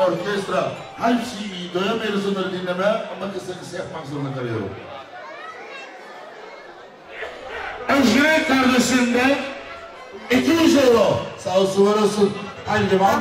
orkestra hepsi doyamıyorsunuz dinleme ama kısa yapmak zorunda kalıyorum. Özgür kardeşimde 200 euro. Sağ olsun var olsun. Haydi devam.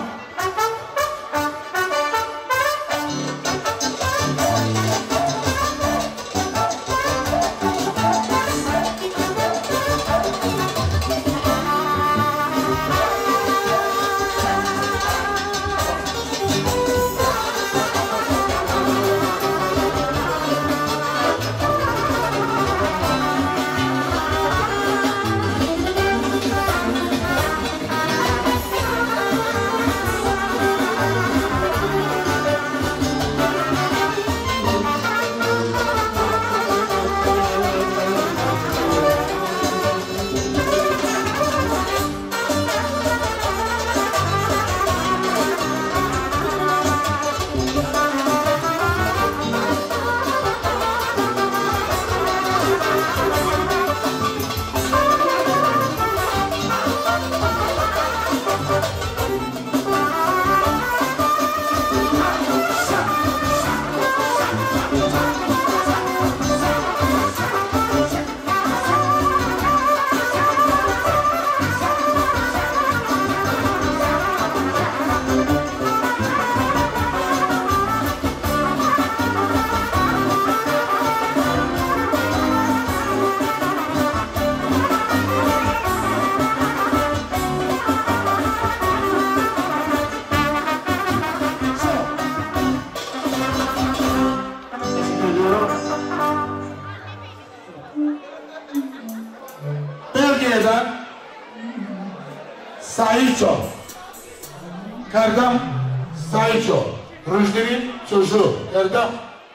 Saiço, Kardam Saiço, Rüşdi'nin çocuğu, Kardam.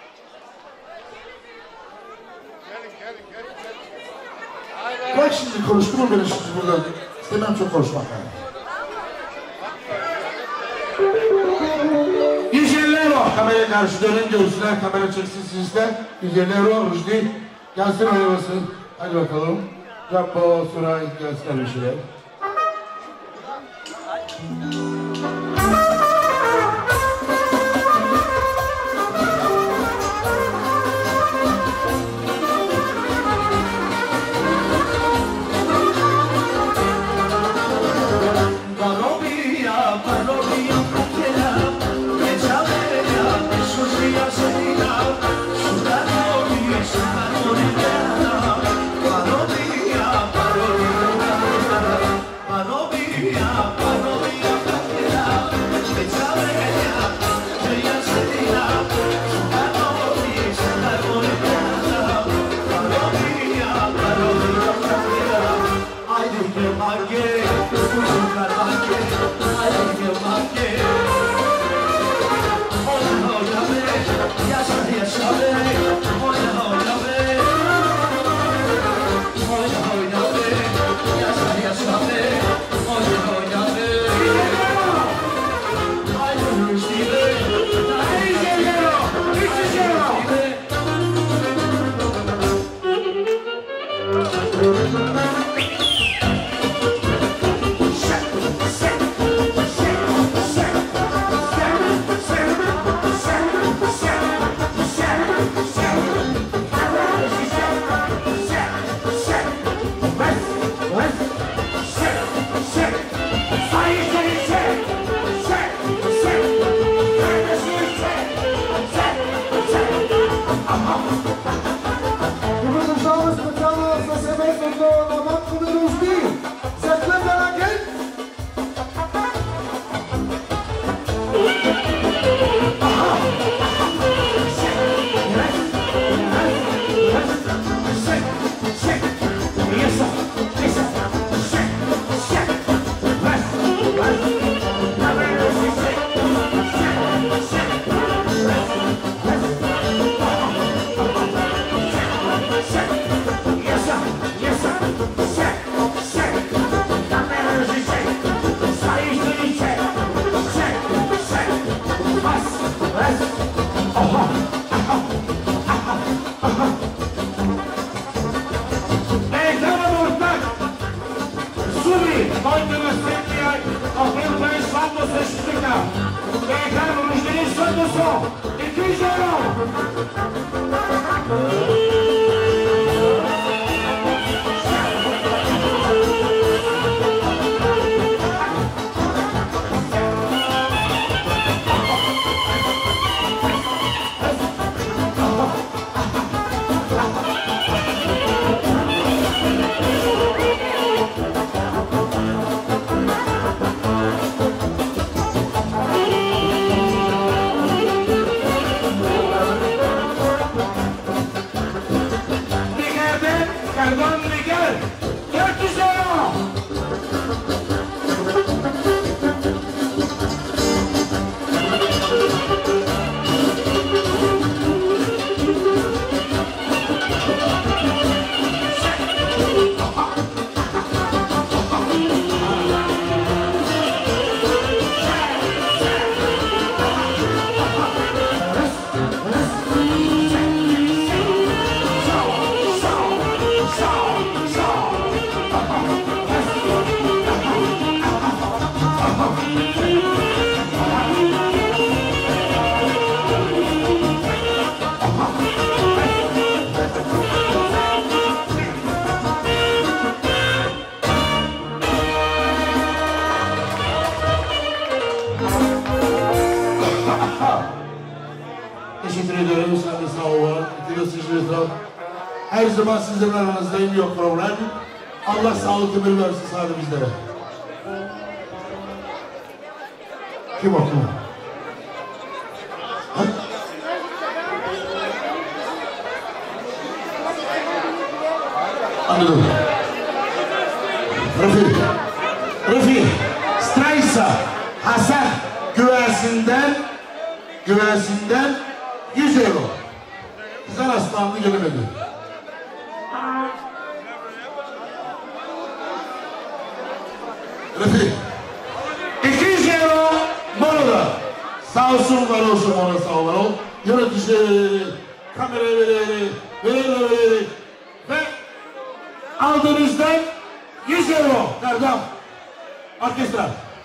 Bırak şimdi konuşturma beni şimdi burada, istemem çok konuşmak yani. 150 euro, kameraya karşı dönün görsünler, kamera çeksin sizler. 150 euro, Rüşdi, gelsin oynamasın. Hadi bakalım. Rambo, Suray, gelsinler bir şeyler. son. 200 euro. Her zaman sizlerin aranızdayım, yok problem. Allah sağlık ömür versin sadece bizlere. Kim o? Anladım. Rıfik, Straysa, Hasan güvensinden 100 euro. Kızan Aslanlı gelemedi. Rıfik, 200 euro Mono'da. Sağ olsun, var olsun Mono, sağ olun. Yöneticileri, kameraları, verenleri ve aldığınızdan 100 euro. Erdem, orkestra.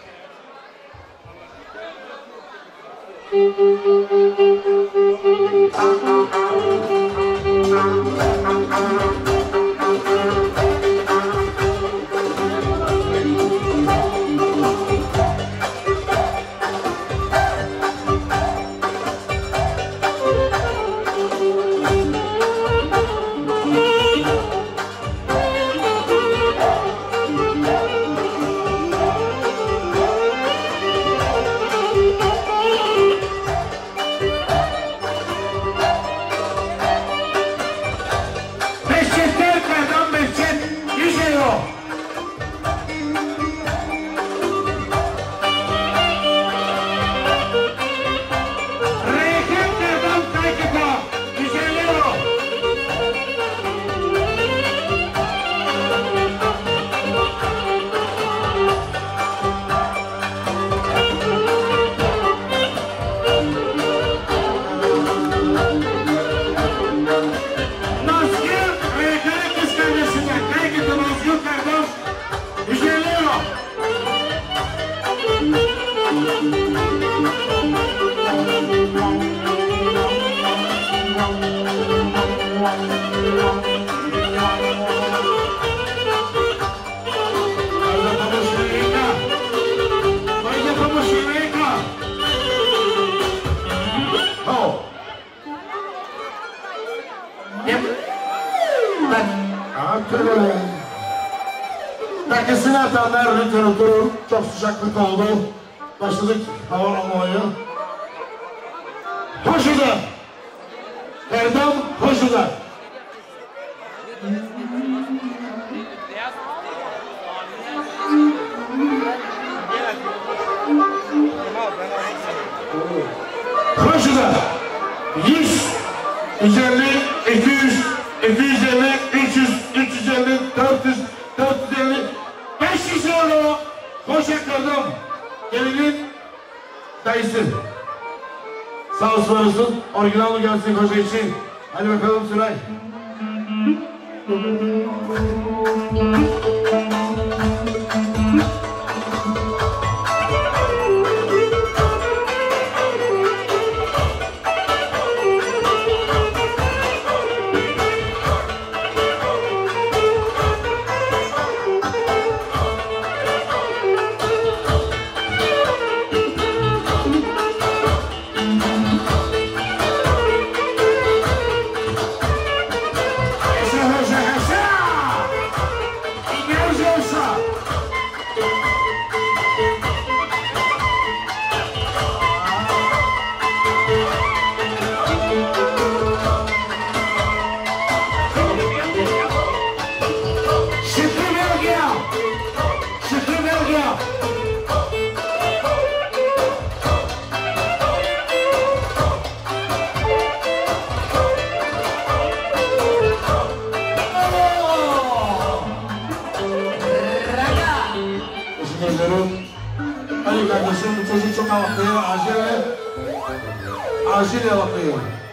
Merkezine atanlar lütfen oturun. Çok sıcaklık oldu. Başladık hava almaya. Hoşuza. Erdem Hoşuza. Hoşuza. 100, 150, 200, 250, 300, 350, 400, 450, 500 euro. Hoş yakaladım. Gelinin dayısı. Sağ olsun, orijinal gelsin koca için. Hadi bakalım Süray. vaktiye acele vaktiye.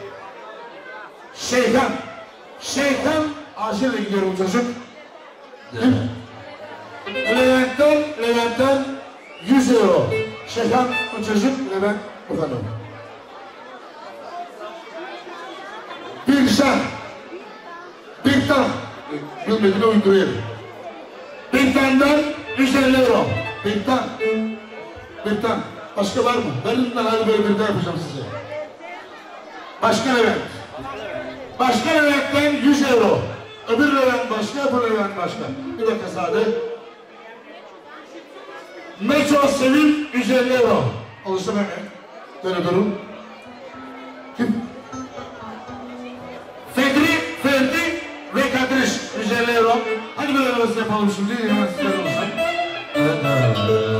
Şeytan acele gidiyor bu çocuk. Levent'ten 100 euro. Şeyhan bu çocuk, Levent bu kadar. Bigtan. Bilmediğini uyduruyor. Bigtan'dan 150 euro. Bigtan. Başka var mı? Verin ben hadi böyle bir de yapacağım size. Başka Levent. Başka Levent'ten 100 euro. Öbür Levent başka, bu Levent başka. Bir dakika sade. Metro Sevim 150 euro. Olursa hemen. Böyle durun. Kim? Ferdi ve Kadriş 150 euro. Hadi böyle arası yapalım şimdi. Hemen sizler olsun. Evet.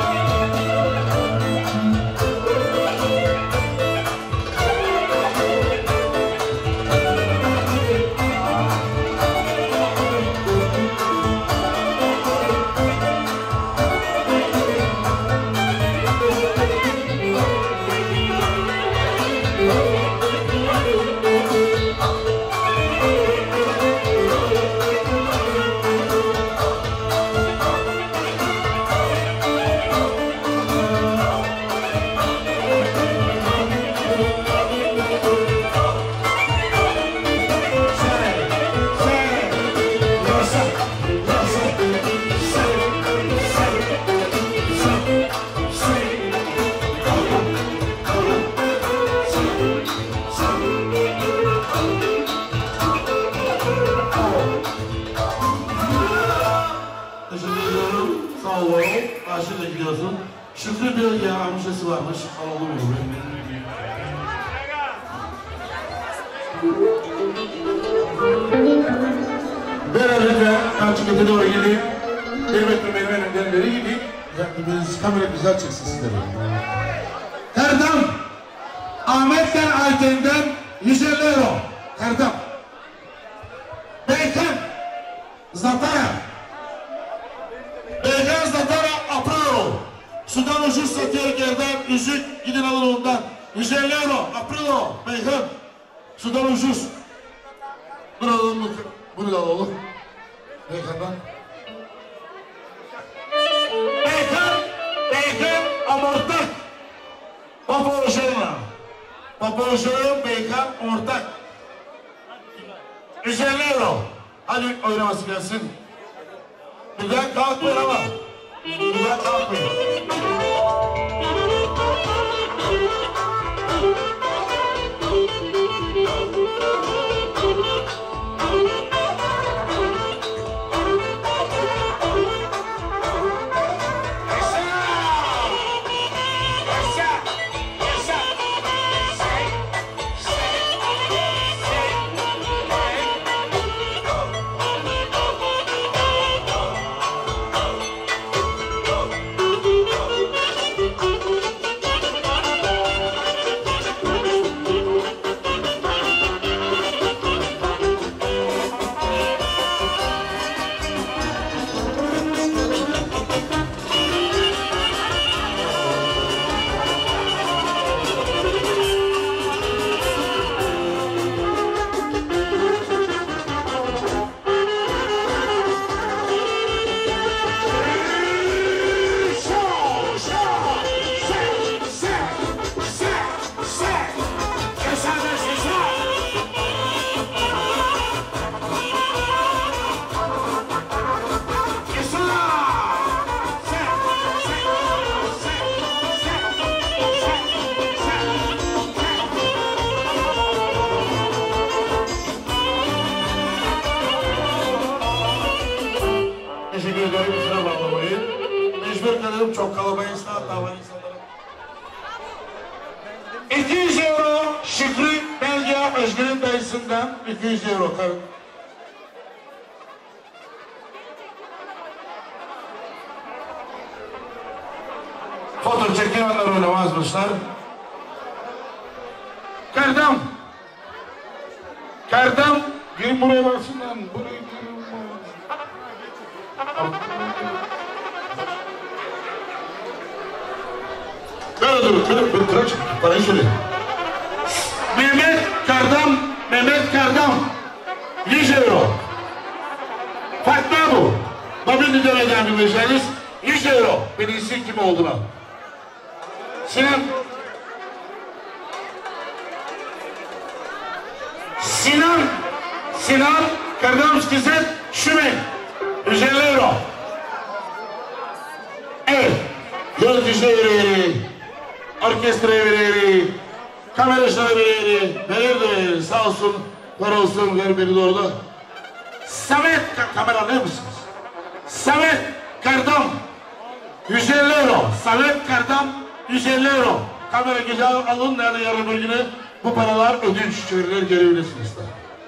Karşıda gidiyorsun. Şükrü bir amcası varmış. Alalım onu. Beraber Karşıkat'a doğru gideyim. Benim önümden beri gideyim. Kamera güzel çıksın sizlere. Erdem. Ahmet'ten Ayten'den 150 euro. Erdem. Beyken. Zatara. Beyken Zatara Aprilo. Sudan ucuz satıyor yerden. Yüzük gidin alın ondan. 150 euro. Aprilo. Beyken. Sudan ucuz. Bunu alalım. Bunu da alalım. Beyken'den. Beyken amortak. Paparoşo'nun Beykan ortak. 150 euro. Hadi oynaması gelsin. Birden kalkmayın ama. Birden kalkmayın. Teşekkür ederim. Kusura bakmayın. Mecbur kalıyorum. Çok kalabayız. Hatta var insanlara. 200 euro Şükrü Belge Özgür'ün dayısından 200 euro. Foto çekenler oynamazmışlar. Kerdem. Gelin buraya baksınlar. Buraya gelin. Böyle durun. Bir bırak. Parayı söyleyin. Mehmet Kardam 100 euro. Fatma bu. Babini demeden bilmeyeceğiniz 100 euro. Bilirsin kim olduğuna. Sinan Kardamskiz'e Şümen 150 euro. Evet. Yöneticiye verir, orkestraya verir, kameracılara verir, sağ olsun, var olsun, ver beni doğru. Samet, kamera ne misiniz? Samet Kardam 150 euro. Samet Kardam 150 euro. Kamera gece alın, yani yarın bir güne bu paralar ödünç çevirilir, görebilirsiniz de.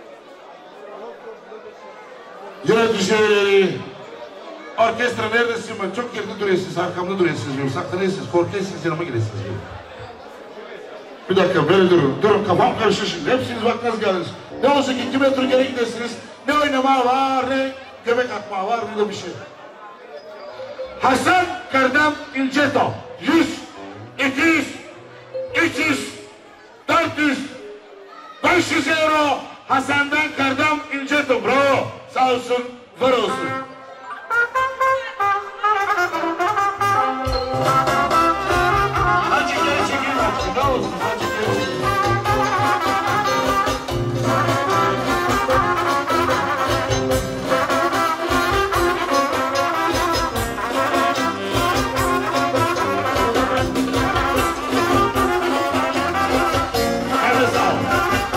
Yöneticiye verir. Orkestra neredesin ben? Çok geride duruyorsunuz, arkamda duruyorsunuz diyorum. Saklanıyorsunuz, korkuyorsunuz, yanıma geliyorsunuz diyorum. Bir dakika, böyle durun. Durun, kafam karışır şimdi. Hepsiniz bakmaz geldiniz. Ne olsa ki 2 metre geri gidersiniz. Ne oynama var, ne göbek atma var, ne de bir şey. Hasan Kardam İnceto 100, 200, 300, 400, 500 euro. Hasan'dan Kardam İnceto. Bravo. Sağ olsun, var olsun. Hacı geri çekil hacı. Ne olsun hacı geri çekil. Hadi sağ ol.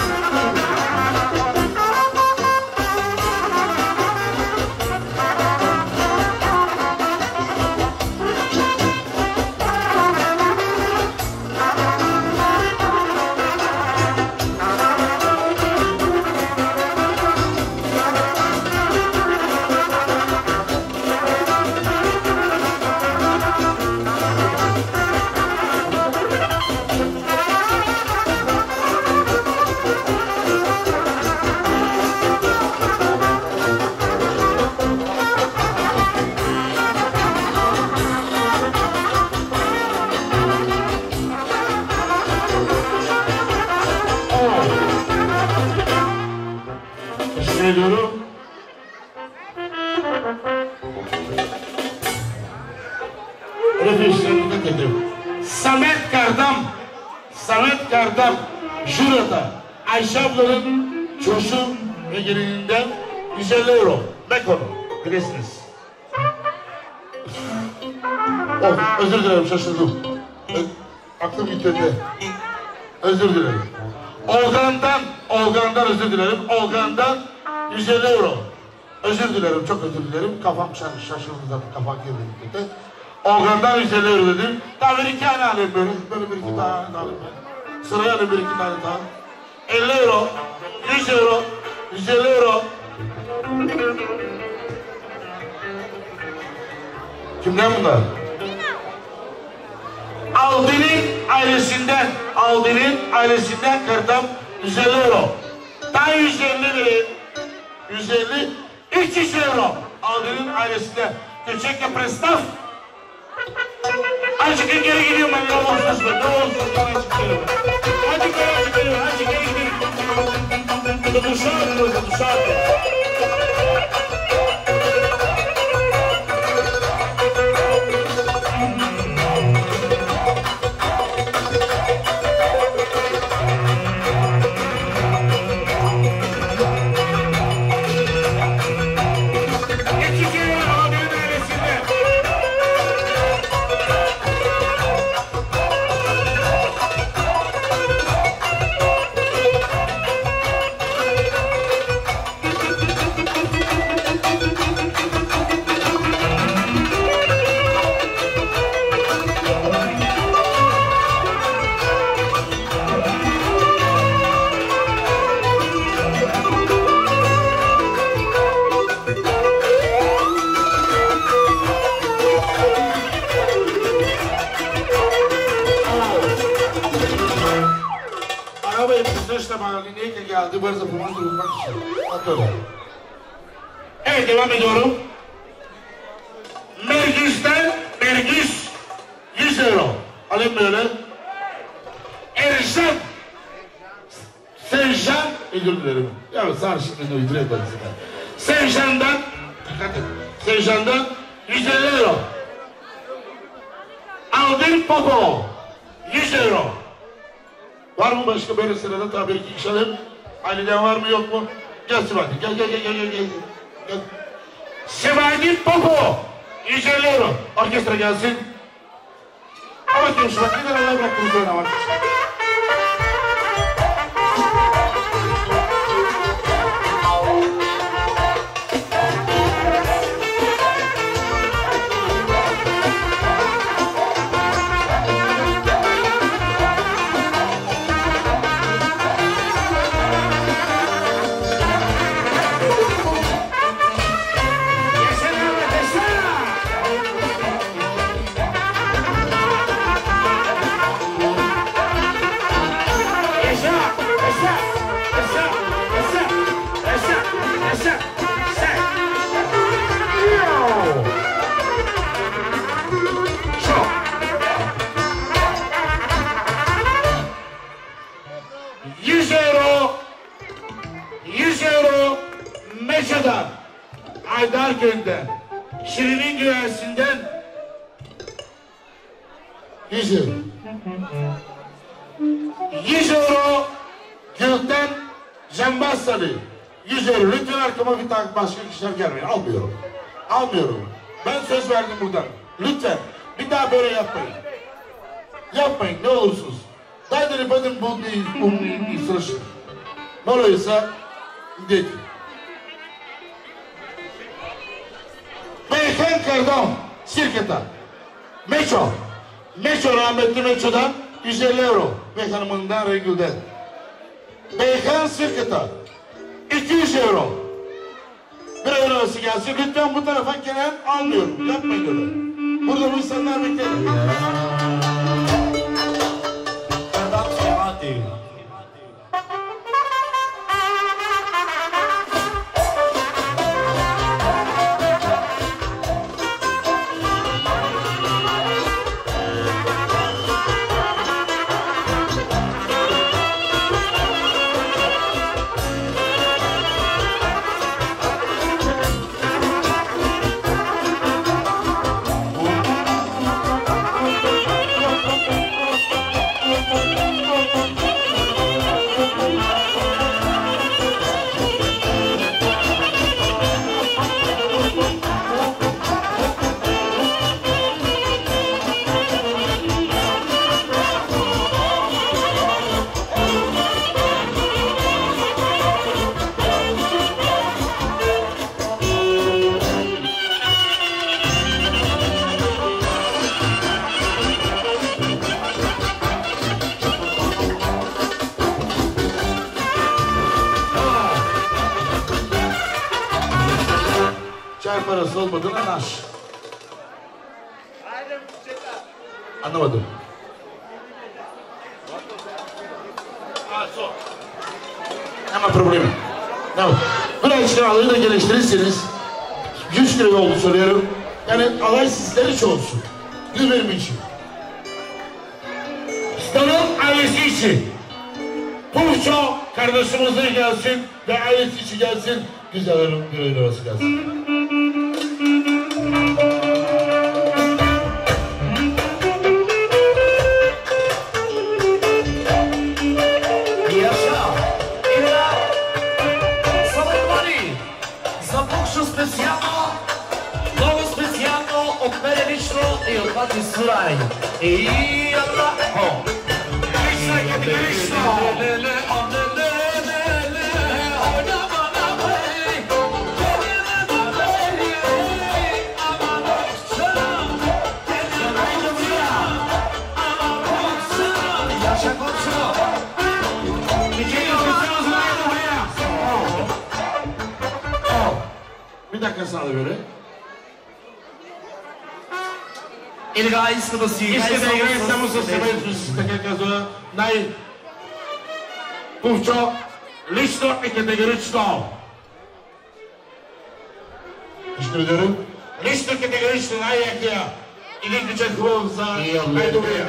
Ediyorum. Refleksiyonunu dedim. Samet Kardam Jura'da Ayşe ablanın çocuğu ve gelininden 150 euro. Mekonu bilirsiniz. Oh, özür dilerim, şaşırdım. Aklım gitti. Özür dilerim. Olgan'dan özür dilerim. Olgan'dan 150 euro. Özür dilerim, çok özür dilerim. Kafam şaşırdı zaten, kafam girdi gitti. Olgan'dan 150 euro dedim. Daha bir iki tane alayım böyle. Böyle bir iki tane alayım ben. Sıraya alayım bir iki tane daha. 50 euro, 100 euro, 150 euro. Kimden bunlar? Aldi'nin ailesinden Kardam 150 euro. Daha 150 vereyim. 150, 300 euro. Aldi'nin ailesinden. Teşekkür prestav. Azıcık geri gidiyorum ben. Ne olsun bana çıkıyorum. Hadi geri gidiyorum. Duşardı. Geldi, böyle zamanı durmak için. Evet, devam ediyorum. Mergüs 100 euro. Alayım böyle. Erişen. Sevşen. Özür dilerim. Ya sarışıklığını uyduruyor ben size. Sevşen'den. Dikkat et. Sevşen'den 150 euro. Aldin Popo. 100 euro. Var mı başka böyle sırada tabii ki iş alayım. Aileden var mı yok mu? Gelsin hadi. Gel. Sivadin Popo. 150 euro. Orkestra gelsin. Ama görüşmek üzere. Allah bıraktığınızı oynamak. Meşa'dan, Aydarköy'den, Şirin'in güvesinden 100 euro. 100 euro Gülten Jambasali. 100 euro. Lütfen arkama bir tane başka kişiler gelmeyin. Almıyorum. Ben söz verdim buradan. Lütfen. Bir daha böyle yapmayın. Yapmayın ne olursunuz. Dajte ne бъдем будни, умни и свършени. Моля ви се, идете. Beyhan Kardon, Sirketa. Meço, rahmetli Meço'dan 150 euro. Beyhan'ımından Rengül'den. Beyhan Sirketa. 200 euro. Bir arası gelsin. Lütfen bu tarafa gelen almıyorum. Yapmayın öyle. Burada bu insanlar bekler. Parası olmadığına naş. Anlamadım. Ama problemi. Tamam. Birazcık alayı da geliştirirseniz 100 kilo oldu soruyorum. Yani alay sizler için olsun. 100 benim için. Stan'ın ailesi için. Pulço kardeşimizin gelsin ve ailesi için gelsin. Güzellerin bir arası gelsin. E od Pati Suraj. I Allah. Bir dakika sana böyle. Или иска да си играе само с семейството, така казва най-пувчо, лично и категорично. Ще видим? Лично категорично най-якия İlik güce kıvılsa. Haydi buraya.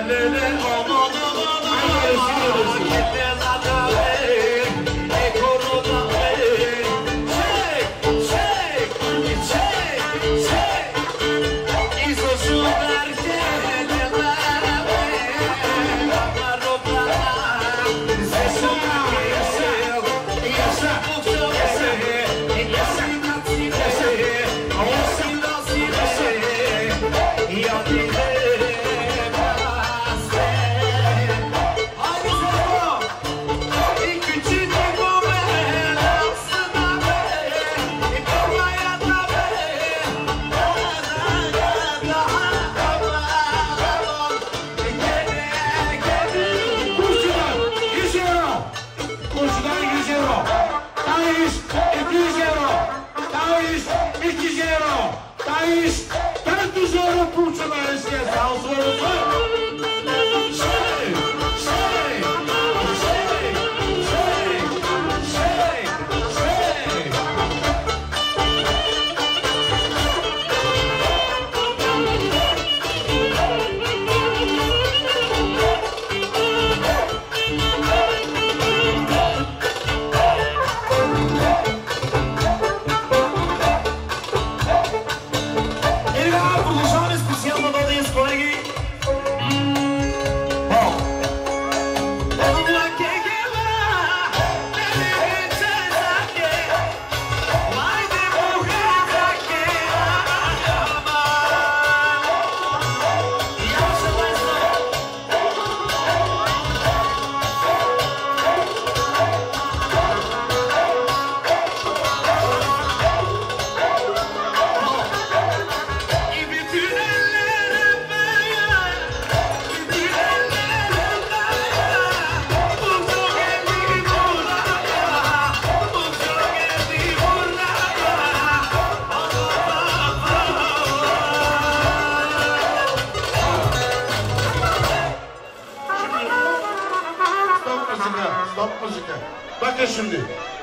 Bakın şimdi,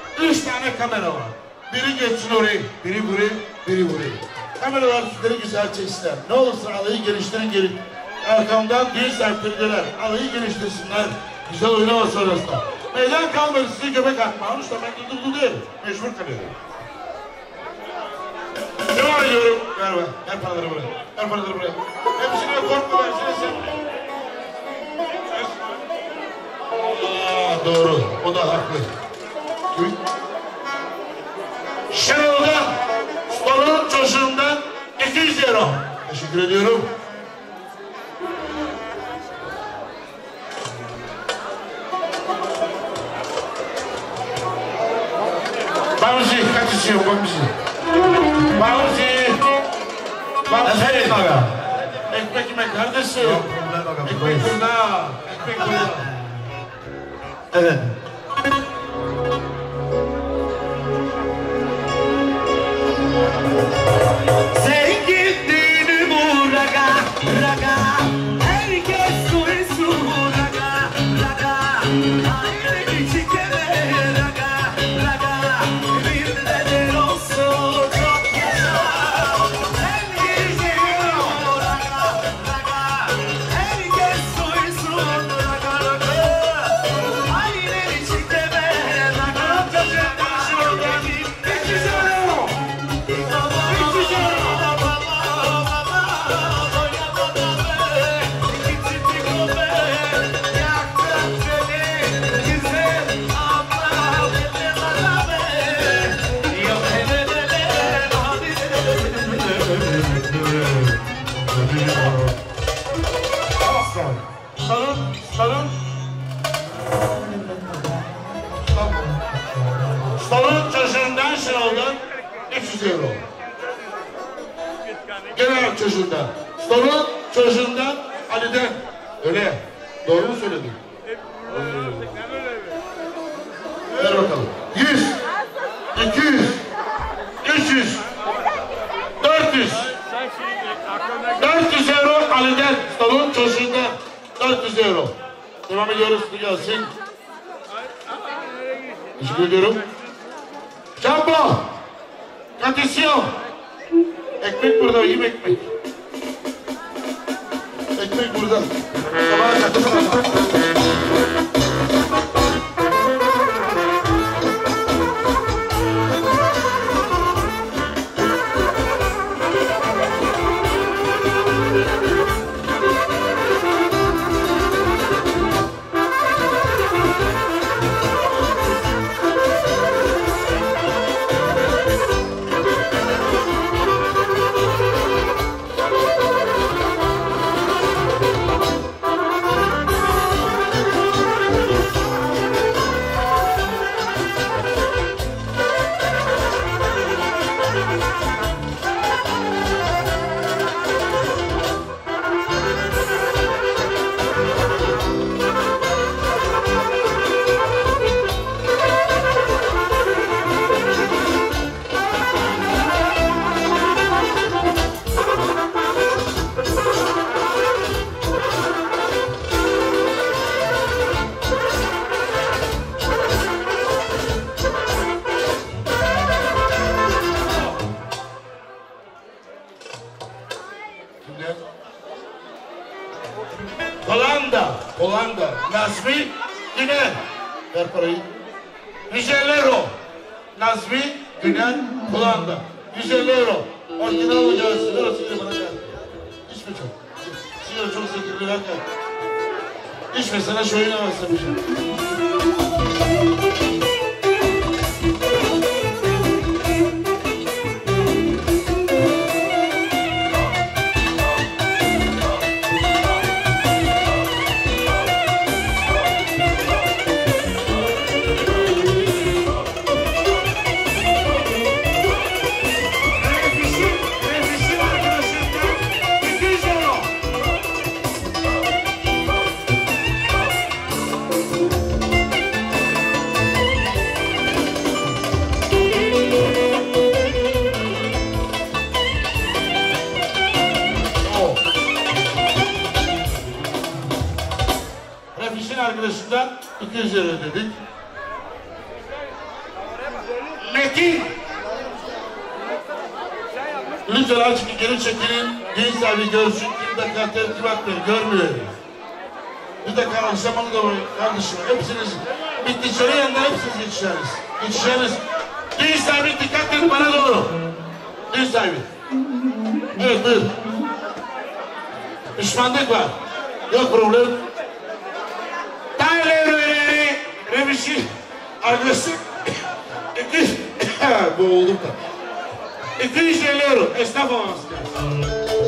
3 tane kamera var. Biri geçsin orayı, biri burayı, biri burayı. Kameralar sizleri güzel çeksinler. Ne olursa alayı geliştirin gelin. Arkamdan düğün serpildiler. Alayı geliştirsinler. Güzel oynama sonrasında. Meydan kalmadı size göbek atma. Anuşta ben durdurdu değil. Mecbur kalıyorum. Devam ediyorum. Ver be. Ver paraları buraya. Ver paraları buraya. Hepsine korkma versene sen. Doğru. O da haklı. Şenol'dan, Stol'un çocuğundan 200 euro. Teşekkür ediyorum. Bamzi, kaç istiyor Bamzi? Bamzi. Efendim aga. Ekmek yemek kardeşim. Ekmek fırına. Ekmek fırına. Evet. Sen gittin bu raga, raga. Herkes duysun raga, raga. Aynı çikere raga, raga. Bir neden olsun çok yaşa. Sen gittin bu raga, raga. Herkes duysun raga, raga. Aynı çikere raga, raga. Stol'un çocuğundan Şenol'dan 300 euro. Genel çocuğundan. Stol'un çocuğundan Ali'den. Öyle. Doğru mu söyledim? Ver bakalım. 100, 200, 300, 400. 400 euro Ali'den. Stol'un çocuğundan 400 euro. Devam ediyoruz. Gelsin. Teşekkür ediyorum. Jumbo! Katisyon! Ekmek burada, yiyeyim ekmek. Ekmek burada. Sabaha takılma. Hollanda, Nazmi, Güner, ver parayı. 150 euro, Nazmi, Güner, Hollanda, 150 euro. Orijinal olacağı sigara bana gel. İçme çok. Sigara çok zehirli ver gel. İçme sana şu oyuna başlamışım. Arkadaşından 200 lira ödedik. Metin! Lütfen açık geri çekilin. Genç sahibi görsün. Bir dakika tertibat verin. Görmüyor. Bir dakika akşamını da kardeşim. Hepsiniz bir dışarı yanında hepsiniz geçişeriz. Geçişeriz. Genç sahibi dikkat edin bana doğru. Genç sahibi. Evet buyur. Pişmanlık var. Yok problem. Remişi arkadaşı boğuldum da 250 euro esnaf olması lazım.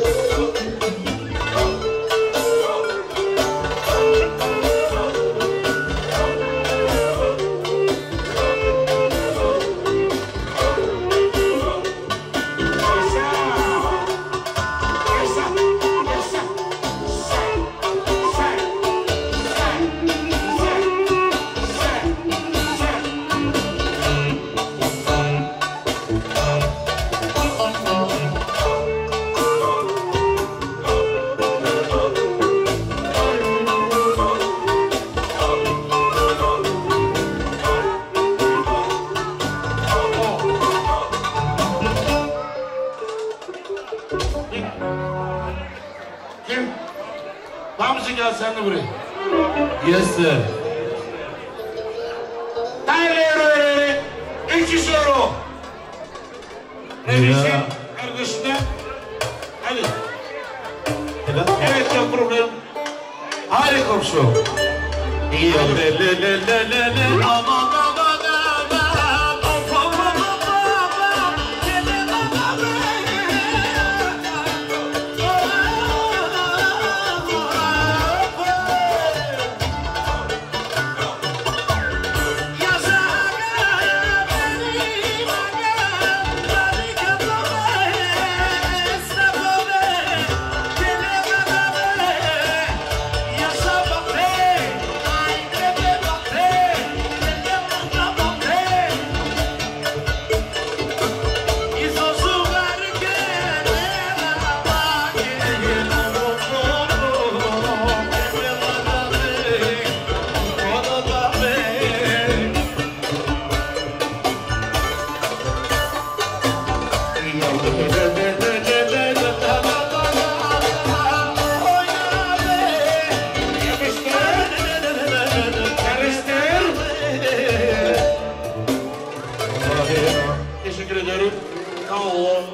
Gel sen de buraya. Yes sir. Euro 300 euro. Remişin arkadaşına. Hadi. Evet yok problem. Hadi komşu. İyi olur. Aman aman. teşekkür ederim. Sağ olun.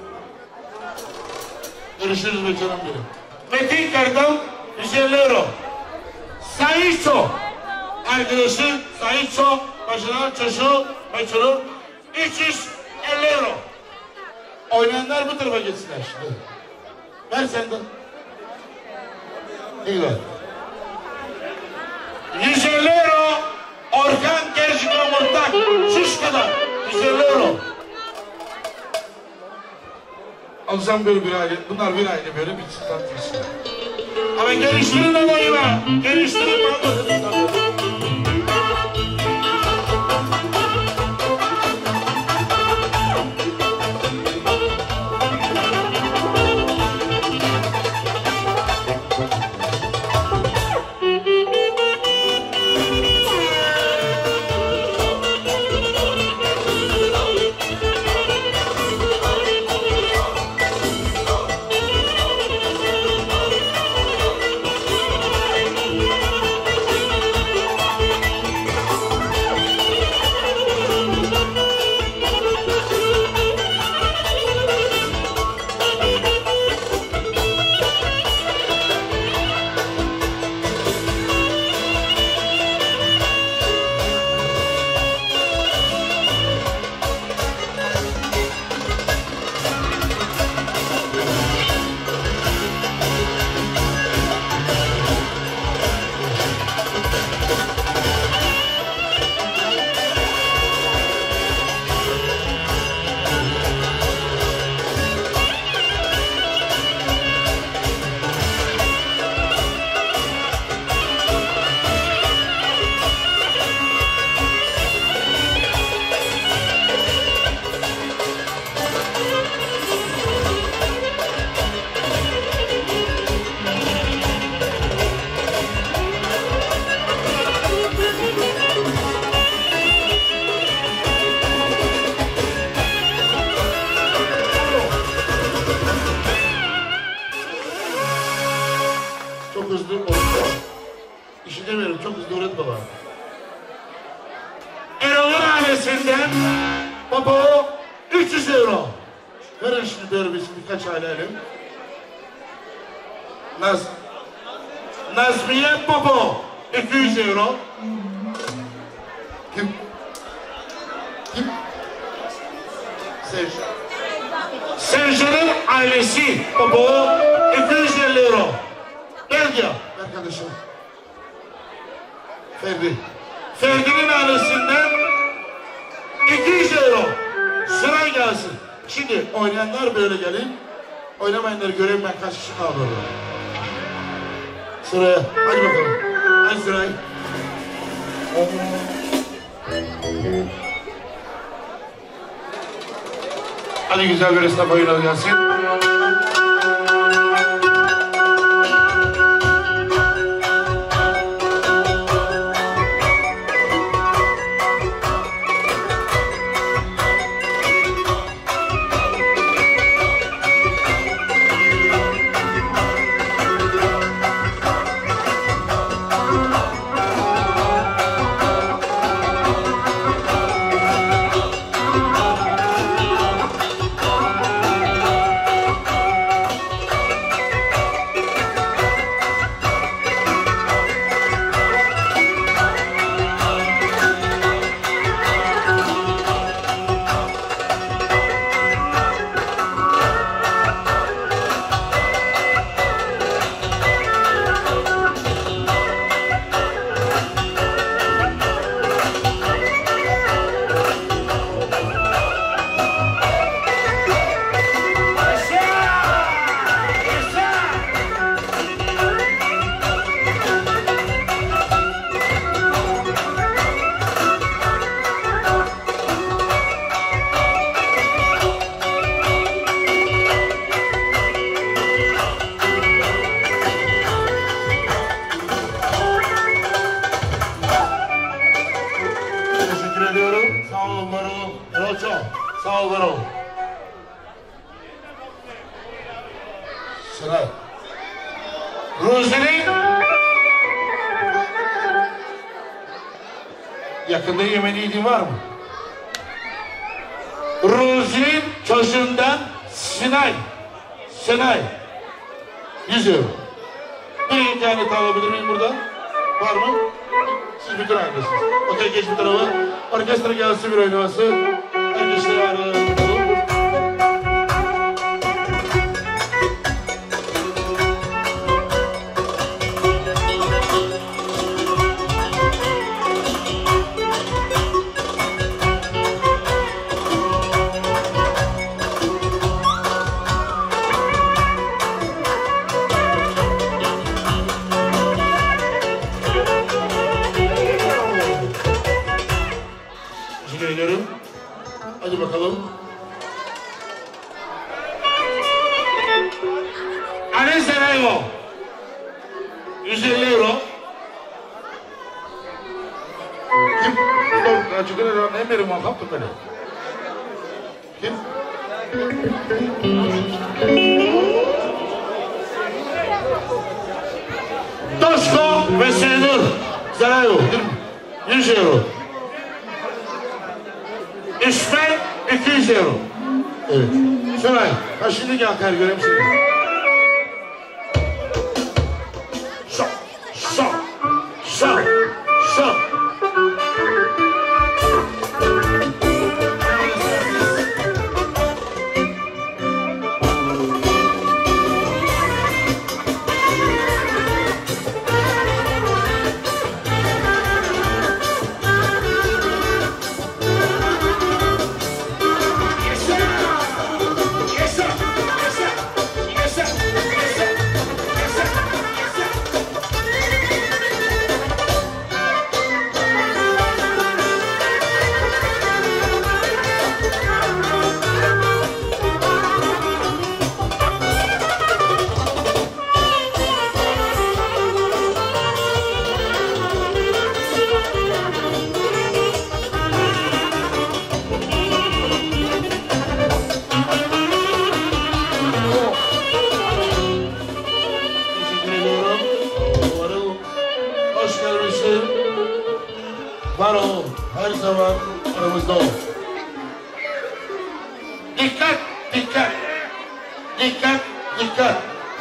Görüşürüz be canım benim. Metin Kardam 150 euro. Sayıço. Arkadaşı Sayıço. Başına çocuğu. Meçhulun. 350 euro. Oynayanlar bu tarafa geçsinler şimdi. Ver sen de. Ne güzel. 150 euro. Orkan Gerçekten Murtak. Şuş kadar. 150 euro. Alacağım böyle bir aile. Bunlar bir aile böyle bir çıtan geçsin. Ama geliştirin ama yine. Geliştirin ama. Baba 300 euro. Verin şimdi böyle birkaç ailelim. Nazmiye Baba 200 euro. Kim? Sercan'ın ailesi Baba 250 euro. Belge. Arkadaşım. Ferdi'nin ailesinden 200 euro. Sıra gelsin. Şimdi oynayanlar böyle gelin. Oynamayanları göreyim ben kaç kişi kaldı orada. Sıraya. Hadi bakalım. Hadi sıraya. Hadi güzel bir esnaf oyunu gelsin. Sağ ol Varol. Sıra. Rozi'nin yakında yemediğin var mı? Ruzi'nin çocuğundan Sinay 100 euro. Bir internet alabilir miyim burada? Var mı? Siz bütün aynısınız. Okey, geç bir tarafa. Orkestra gelsin bir oynaması. Arkadaşlar aralarında bakalım. Hadi bakalım. Anne Sarajevo 150 euro. Kim? Açıkçası ne verim o kaptı beni. Kim? Toşko ve Senur Sarajevo 100 euro. İsmail 200 euro. Evet. Şuray. Ha şimdi gel kar göreyim seni. Şok. Var ol, her zaman aramızda ol. Dikkat, dikkat, dikkat, dikkat.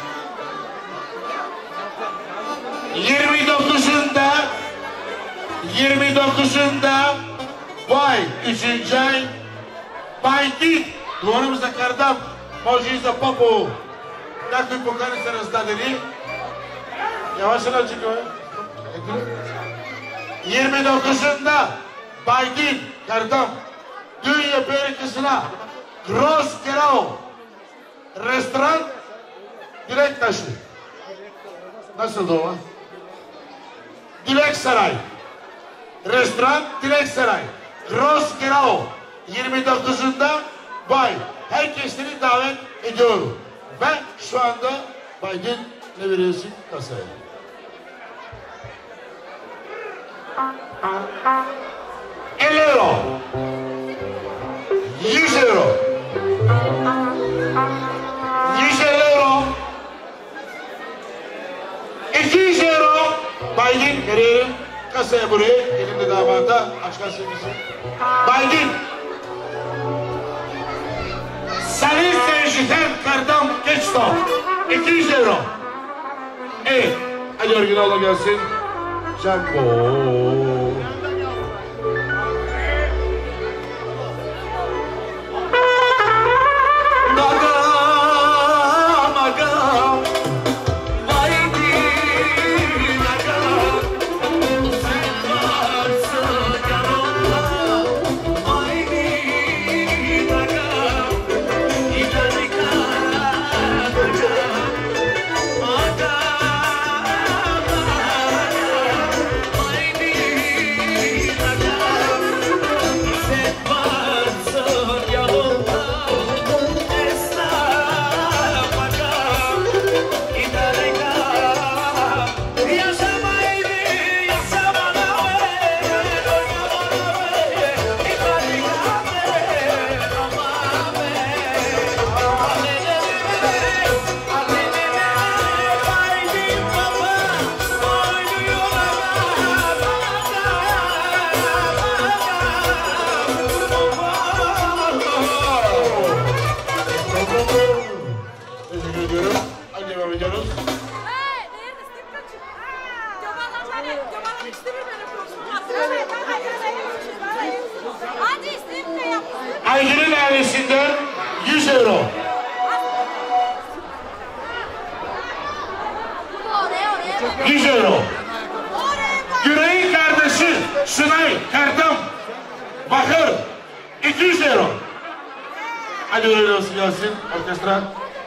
29'unda Bay 3. ay Bayki дворимся кардам, може и за Попо. Някой покани са раздадени. Yavaş yavaş çıkıyor. 29'unda Baydin Kardam Dünya Bölgesi'ne Gross Gerau Restoran Dilek Taşı. Nasıl o? Dilek Saray. Restoran Dilek Saray. Gross Gerau 29'unda Bay. Herkesini davet ediyorum. Ben şu anda Baydin ne veriyorsun kasaya? 50 euro. 100 euro. 150 euro. 200 euro. Baydin veriyorum. Kasaya buraya. Elimde damada. Aç kasayı bizim. Baydin. Salih Senşiten Kardam Geçto. 200 euro. Evet. Hadi orijinal gelsin. Jumbo. euro. €100. Güney'in kardeşi Şunay Kartam Bakır 200 euro. Hadi öyle olsun Yasin orkestra.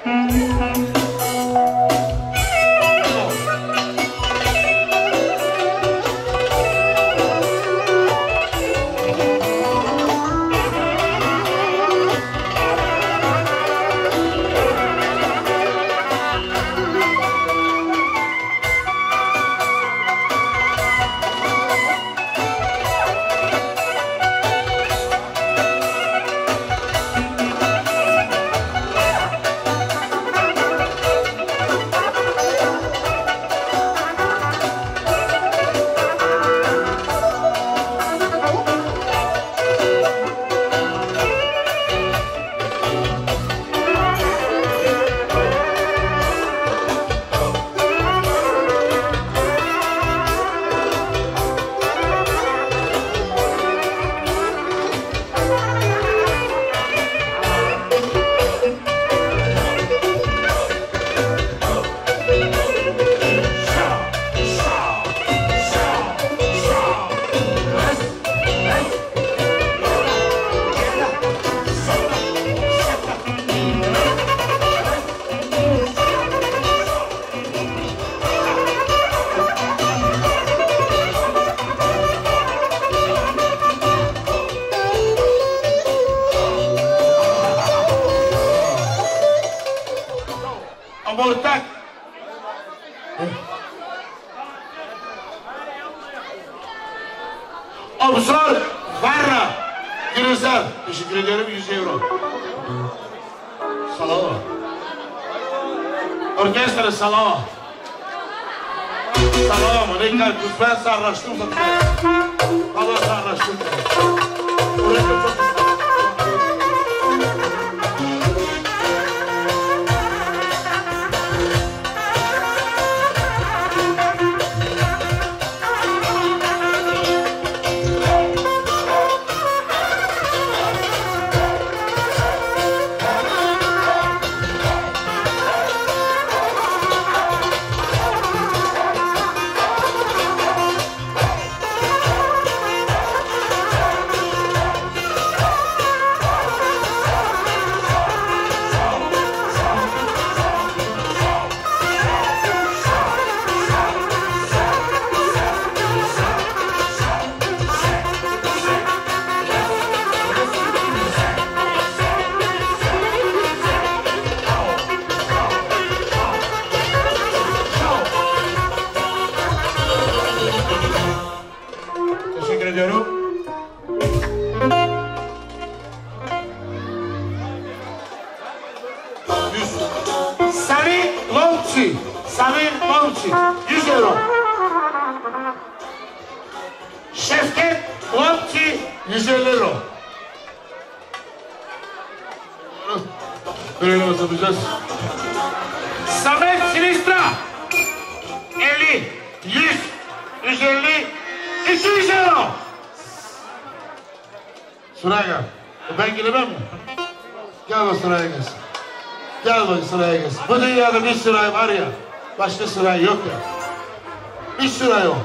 Ortak. Obsor Varna Gürüzar. Teşekkür ederim, 100 euro. Salava. Orkestra Salava. Salava mı? Ne kadar kız, ben sarraştım zaten. Allah sarraştım. Oraya çok Samir Lonci 100 euro. Şevket Lonci 150 euro. Böyle yapacağız. Samet Sinistra 50, 100, 150, 200 euro. Sıraya gel. Ben giremem mi? Gel bak sıraya gelsin. Gel bak sıraya gelsin. Bu dünyada bir sıra var ya. Başka sıra yok ya. Bir sıra yok.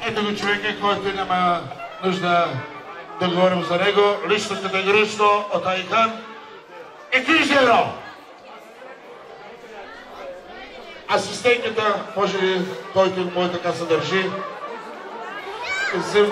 Этого человека, който няма нужда да говорим за него, лично категорично от Айхан е 30 евро. Асистентката, може ли, който от моята каса държи? Къзъм.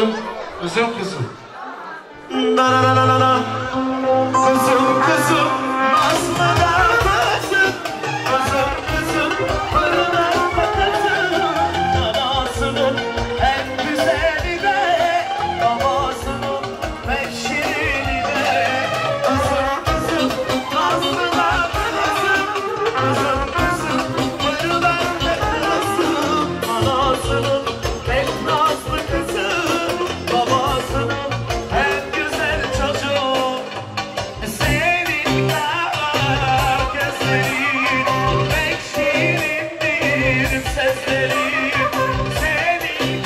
Da-da-da-da-da-da. Kızım, basmada kızım. Kızım, fırına kızım. Anasının en güzeli de, babasının en şirini de. Kızım, basmada kızım. Kızım, fırına kızım. Anasının en nazlı kızım. Babasının en güzel çocuğu. Senin gözlerin pek şirindir seslerin. Senin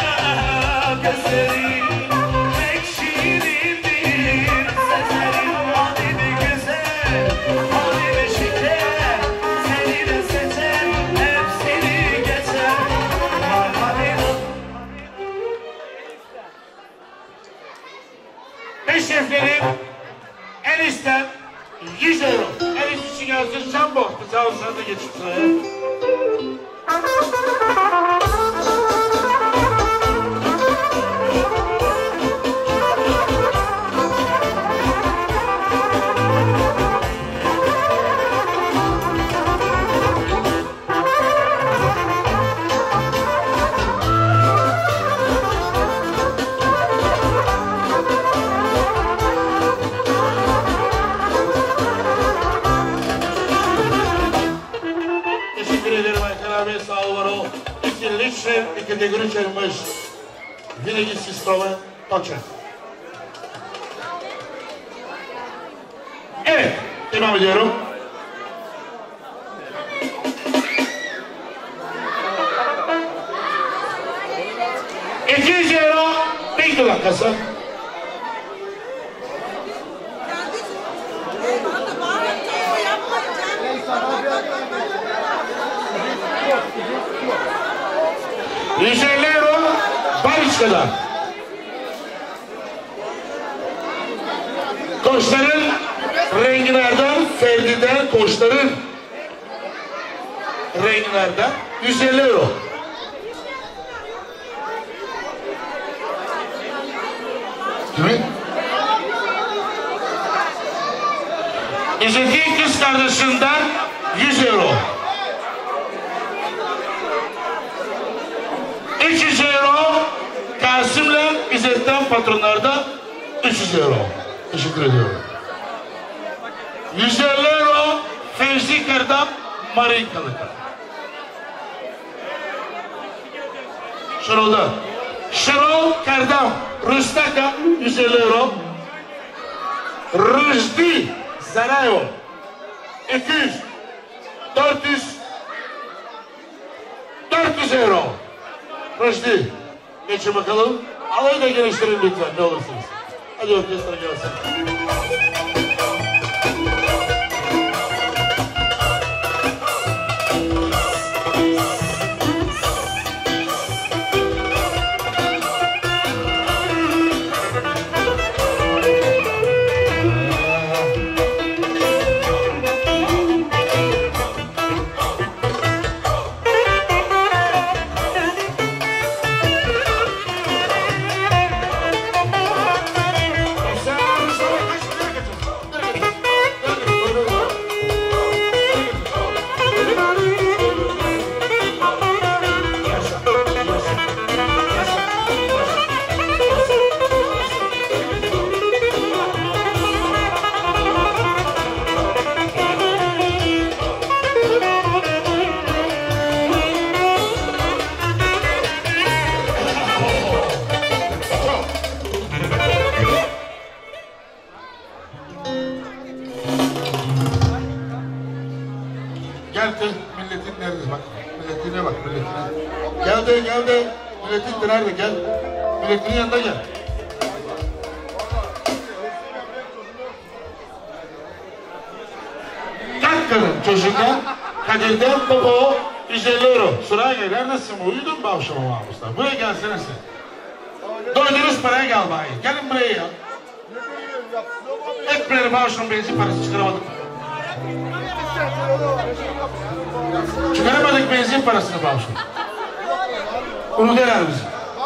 gözlerin pek şirindir seslerin. Hadi bir güzel, hadi bir şeker. Seni de seçer, hepsini geçer. Beş şeflerim en isten 100 euro. En üst için gelsin Jumbo. Bize olsa da geçip sıraya. Teşekkür ederim Aykan abi, sağ ol var ol. İki litre, iki kategori mış. Винаги си строго точен. Evet, devam ediyorum. €200 bingo dakikası. €150 Barışka'dan. Koçların rengilerden, Ferdi'den, koçların rengilerden €150. Kimin? İzzet'in kız kardeşinden €100. €300 Kasım'la İzzet'ten patronlardan €300. Teşekkür ediyorum. €150 Fevzi Kardam Marinkalı'da. Şurada. Şırol Kardam Rustaka €150. Rüzdi Zarayo 200 400 euro. Rüzdi. Geçin bakalım. Alayı da geliştirin lütfen ne olursunuz. Hadi orkestra gelsin. Milletin nerede bak? Milletine bak, milletine. Gel de. Milletin nerede? Gel. Milletin yanına gel. Kakka'nın çocuğuna Kadir'den Popo 150 euro. Sıraya gel. Neredesin? Uyudun mu akşama Mahmut'ta? Buraya gelsene sen. Doydunuz paraya gel bari. Gelin buraya ya. Hep bir maaşın benzin parası çıkaramadık. Çıkaramadık benzin parasını maaşın. Onu dener bize.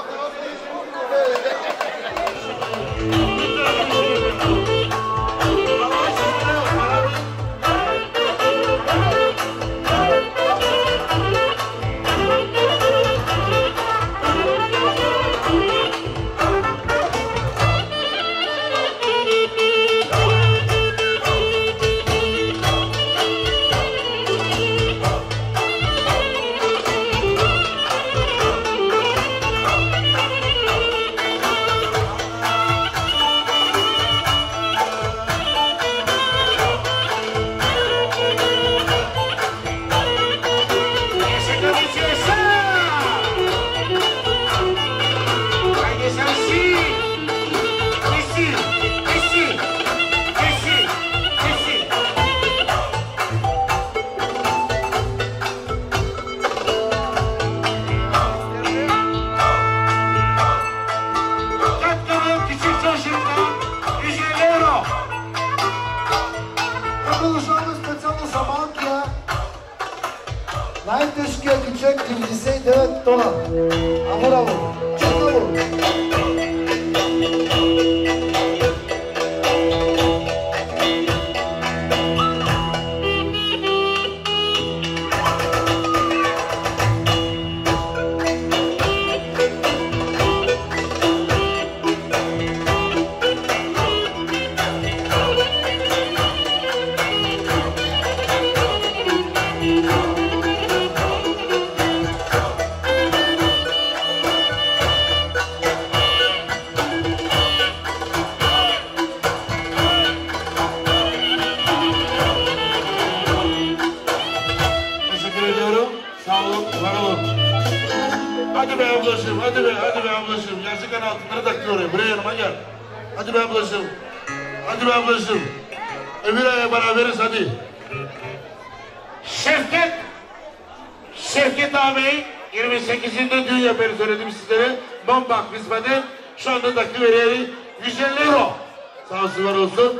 Şevket abi 28'inde düğün yaparız söyledim sizlere. Bombak bizmeden şu anda dakika veriyoruz 150 euro. Sağ olsun var olsun.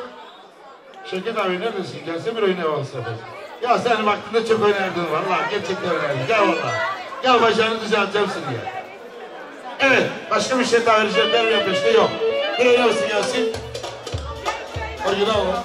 Şevket abi neredesin? Gelse bir oyun havası yaparız. Ya sen vaktinde çok oynardın vallahi gerçekten oynardın. Gel vallahi. Gel bacağını düzelteceğim seni ya. Evet başka bir şey daha verecekler mi yapmıştı? Yok. Bir oyun havası gelsin. Orijinal var.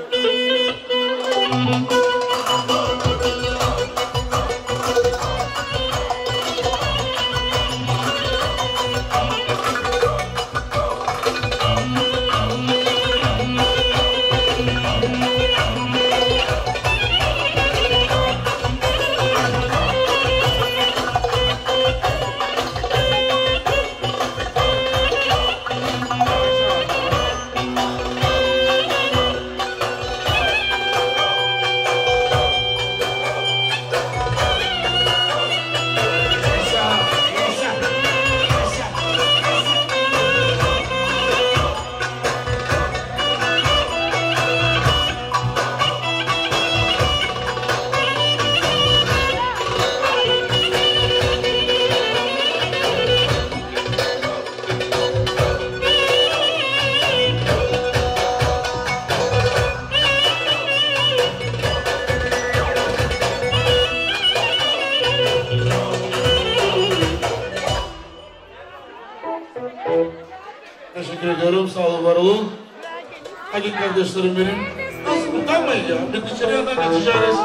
Teşekkür ediyorum. Sağ olun, var olun. Hadi kardeşlerim benim. Nasıl utanmayın ya? Bir dışarı yandan geçeceğiz.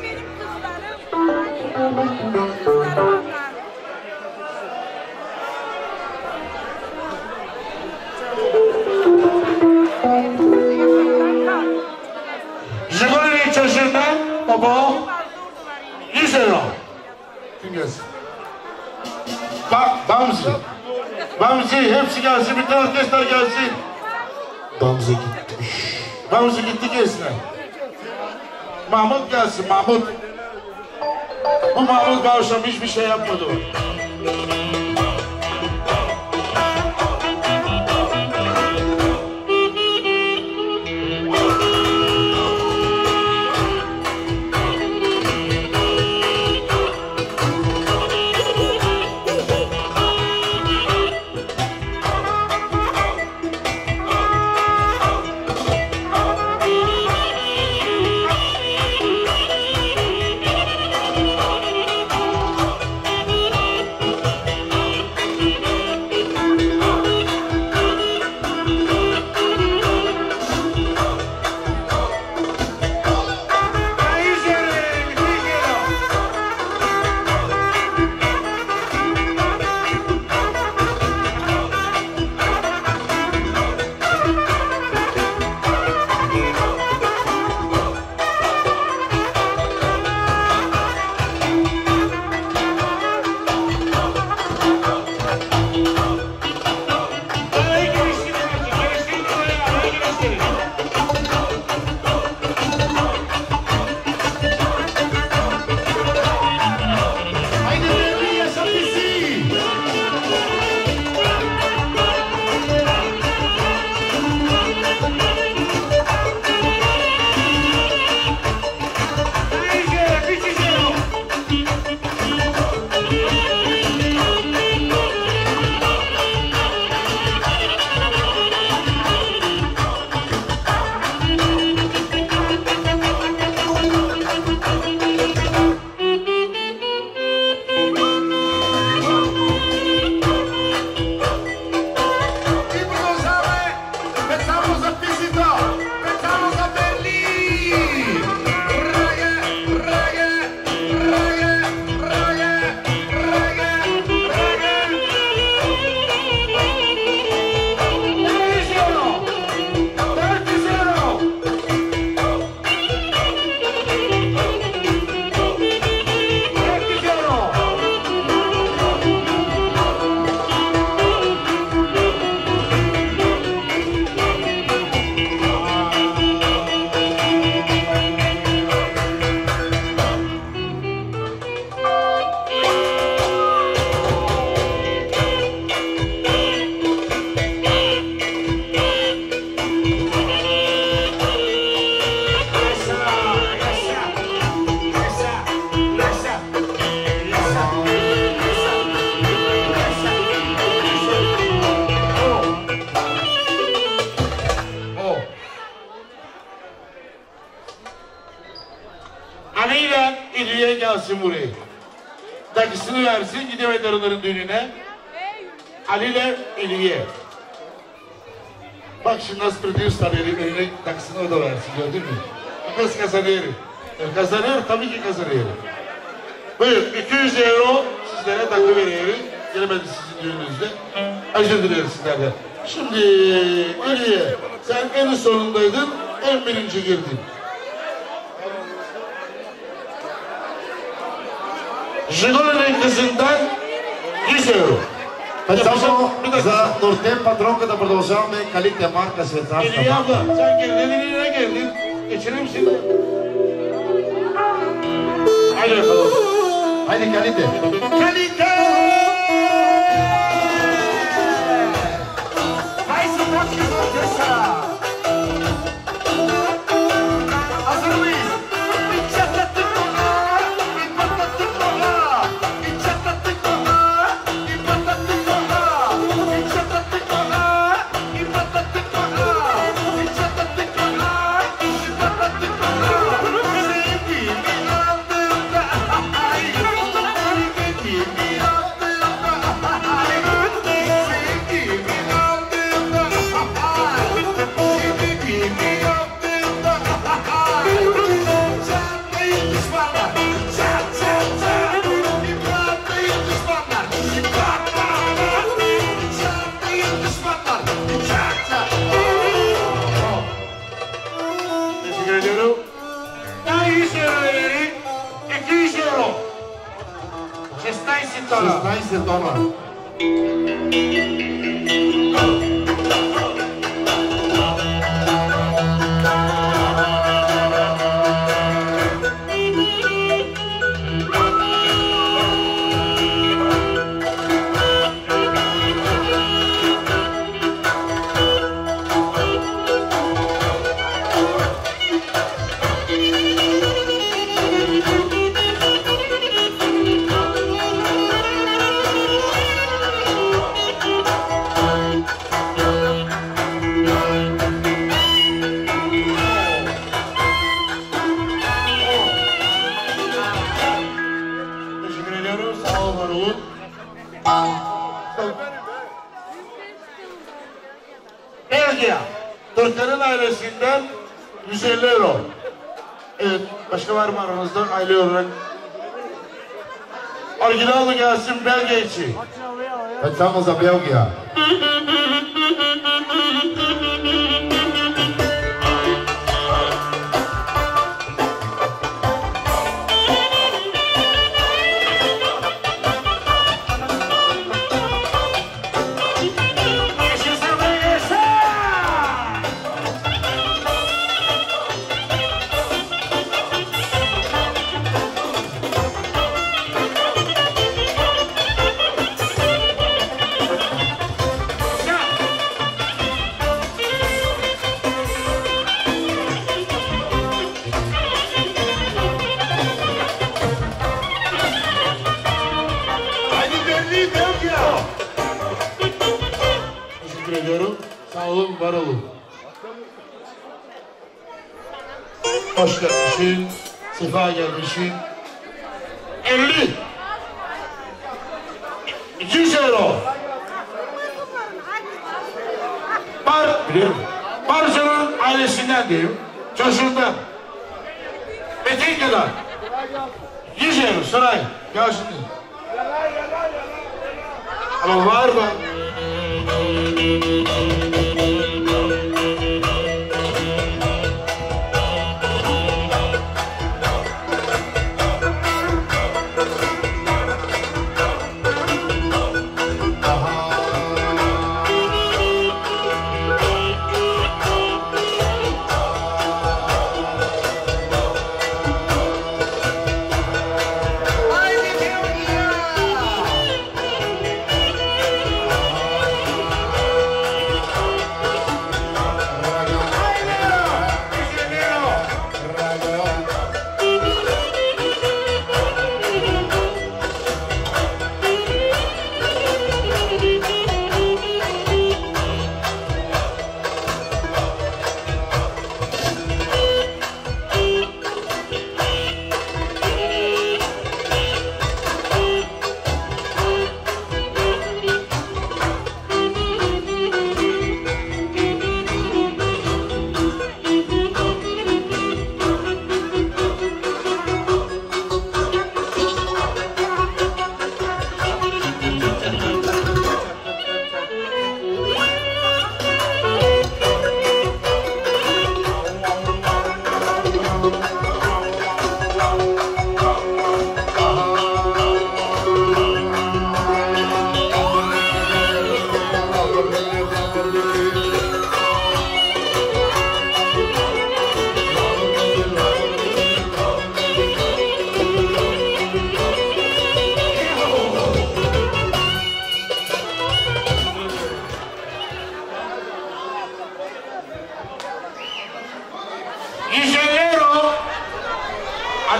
Jigoli'nin çocuğundan baba 100 euro. Kim gelsin? Bamzi. Bamzi hepsi gelsin, bir tane orkestra gelsin. Bamzi gitti. Bamzi gitti gelsin. Mahmut gelsin, Mahmut. Bu Mahmut Bağışam hiçbir şey yapmadı. gelsin buraya. Takısını versin gidemediler onların düğününe. Ali ile Eliye. Bak şimdi nasıl produce tabii eline takısını o da versin gördün mü? Nasıl kazanıyor? Kazanıyor tabii ki kazanıyor. Buyur 200 euro sizlere takı veriyoruz. Gelemedi sizin düğününüzde. Özür dileriz sizlerden. Şimdi Eliye sen en sonundaydın en birinci girdin. Жигулевой кызından 100 euro. Само за Нортен патронка да продължаваме Калите марка швейцарска. Eliye abla sen girdin eline geldin. Geçirir misin? Hadi bakalım. Haydi Kalite. Kalite! Faz o monte de orquestra. Hazır mıyız? Toma. Belgia, Türklerin ailesinden 150 euro. Evet, başka var mı aranızda aile olarak? Originalı gelsin Belgia için. Facciamo za Belgija. Sağ olun, var olun. Hoş gelmişsin, sefa gelmişsin. 50. 200 euro. Biliyorum. Barca'nın ailesinden diyeyim. Çocuğundan. Metin kadar. 100 euro saray. Gel şimdi. Ama var mı?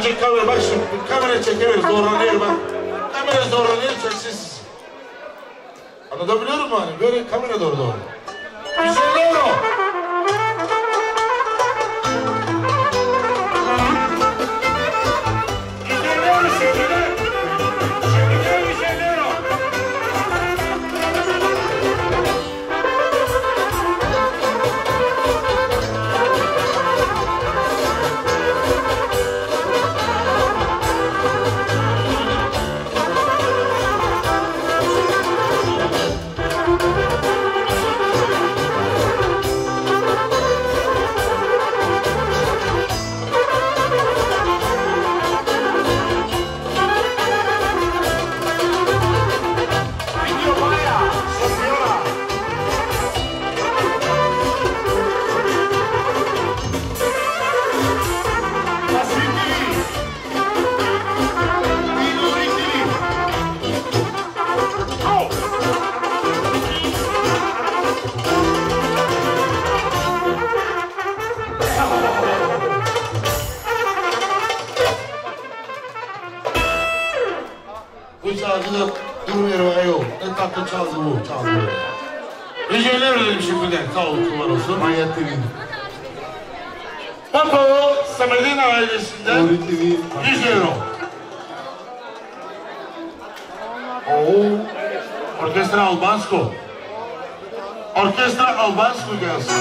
Azıcık kamera bak şimdi kamera çekemiyoruz zorlanıyor bak. Kamera zorlanıyor çeksiz. Anlatabiliyor muyum hani? Böyle kamera doğru. 150 euro. Çalgıda durmuyor yok. Ne tatlı çalgı bu çalgı. Riceler dedim şimdiden. Sağ ol kullar olsun. Maya TV. Papo Samedin ailesinden 100 euro. Oo. Orkestra Albansko. Orkestra Albansko gelsin.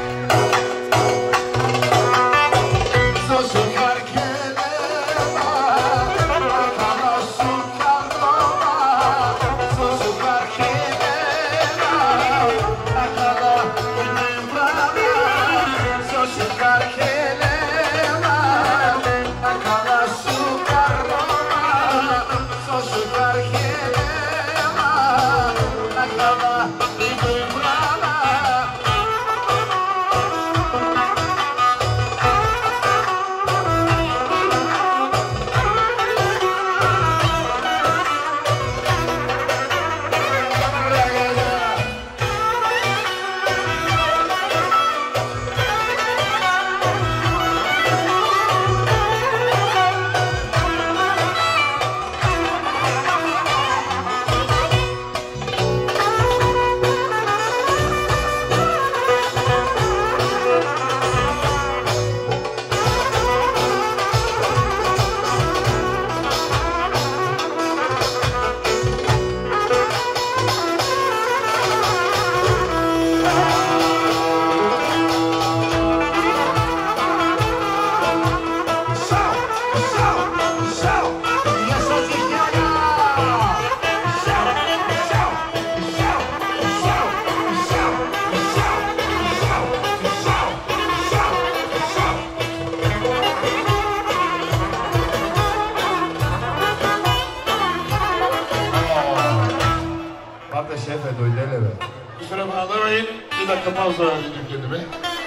Kusura bağlamayın. Bir dakika pauza verdim kendime.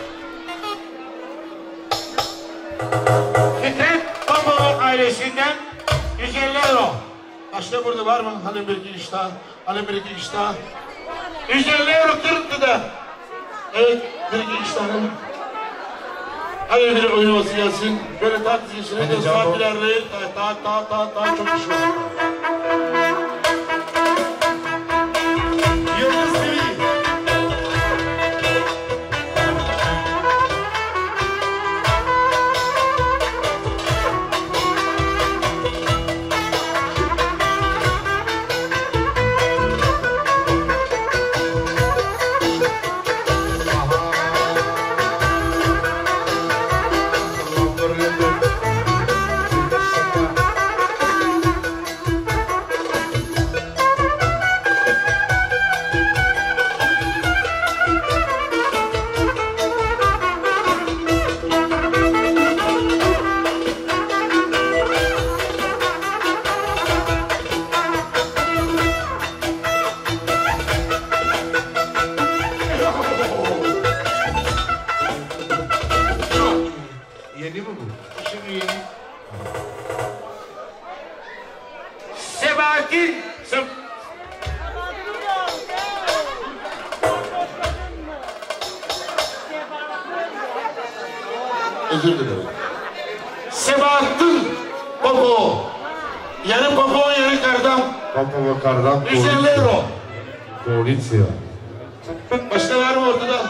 Fikret Papo ailesinden 150 euro. Başka burada var mı? Hani bir iki iş daha. Hani bir iki iş daha. 150 euro Türk da. Evet, bir iki iş daha. Hadi bir oynaması gelsin. Böyle tatlısın içine de saat ilerleyin. Daha çok iş var. Yeni mi bu? Şimdi yeni. Sebahattin. Özür dilerim. Sebahattin papuğu. Yarı papuğu, yarı kardan. Papuğu kardan. 150 euro. Policija. Başka var mı ortada?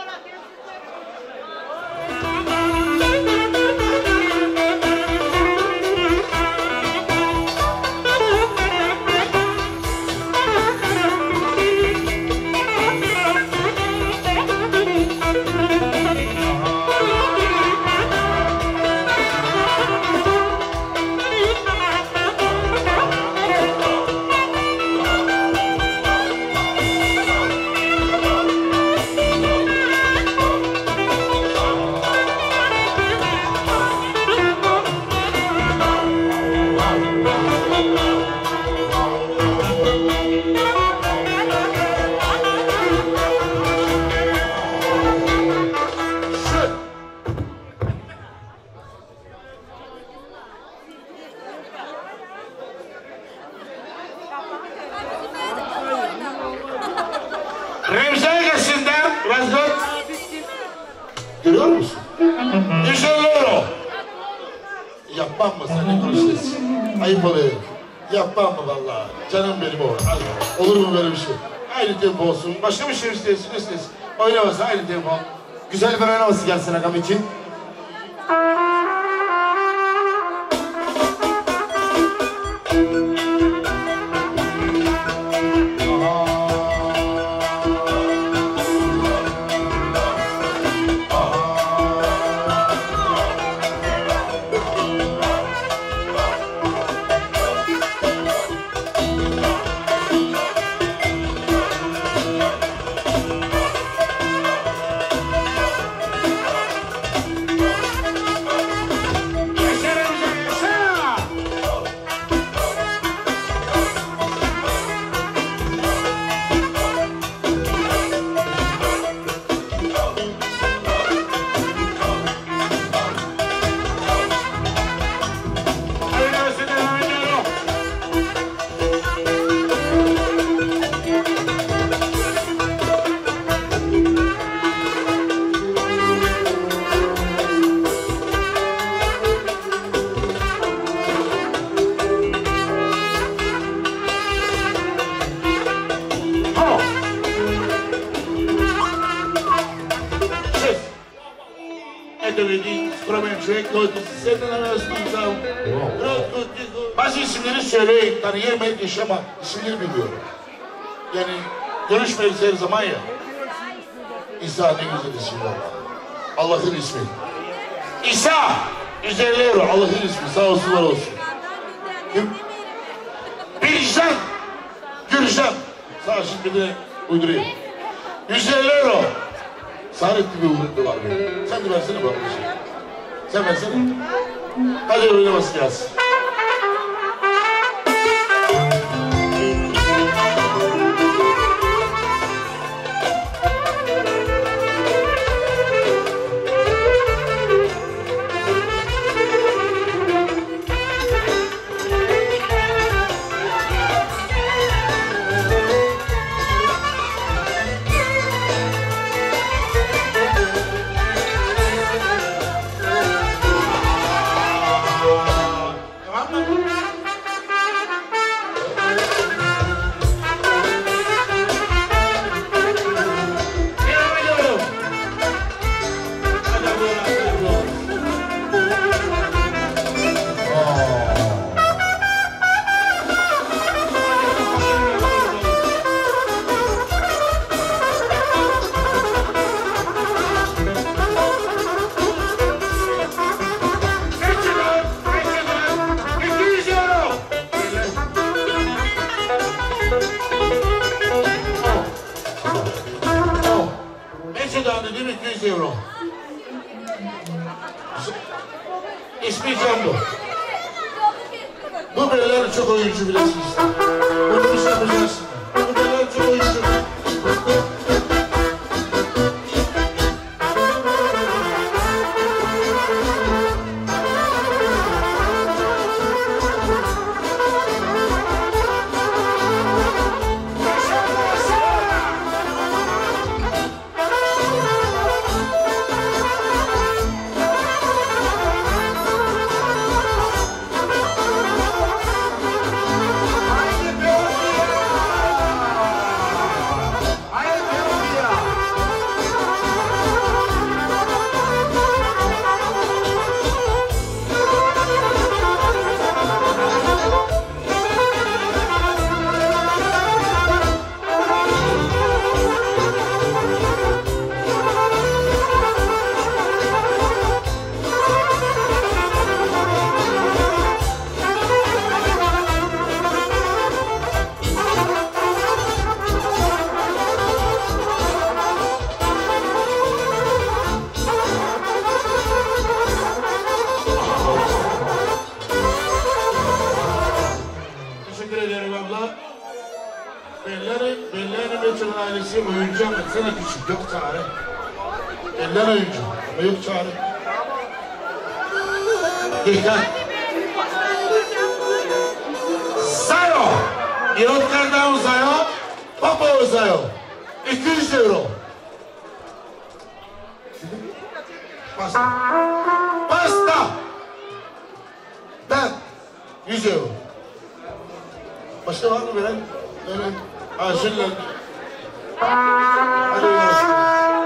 Görüyor musun? 150 euro. Yapmam mı sen konuşuyorsun? Ayıp oluyor. Yapmam mı vallahi? Canım benim o. Olur mu böyle bir şey? Aynı tempo olsun. Başka bir şey istesin. Oynamasın aynı tempo. Güzel bir oynaması gelsin Agam için. Bazı isimleri söyleyin, tanıyamayın, yaşama, isimleri bilmiyorum. Yani görüşmeyiz her zaman ya. İsa ne güzel isim var. Allah'ın ismi. İsa! 150 euro, Allah'ın ismi, sağ olsun, var olsun. Bircan! Gürcan! Sağ şimdi de uydurayım. 150 euro. Saaretli bir uğurlu var benim. Sen de versene bana bir şey. Sen versene. Hadi oynaması gelsin. İsmi Canlı. Bu beyler çok oyuncu bilesiniz. Bunu bir şey yapacaksın. Bu beyler çok oyuncu. Bellerin Meçhul'un ailesi oyuncu ama sana küçük yok çare. Eller oyuncu ama yok çare. Dikkat. Zayo. Yotkardan uzayo. Papa uzayo. 200 euro. Basta. Basta. Ben 100 euro. Başka var mı veren? Veren. Aşırılar. Hadi oynasın.